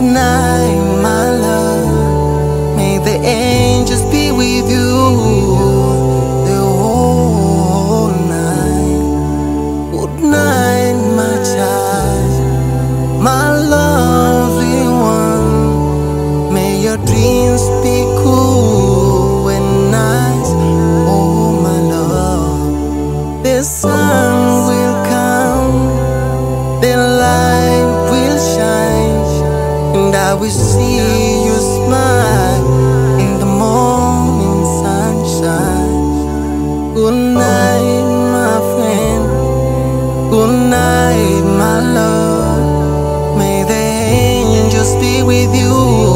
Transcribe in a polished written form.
night, my love. May the angels be with you the whole night. Good night, my child, my lovely one. May your dreams be cool and nice. Oh, my love, the sun will come, the light will shine, and I will see you smile in the morning sunshine. Good night, my friend. Good night, my love. May the angels be with you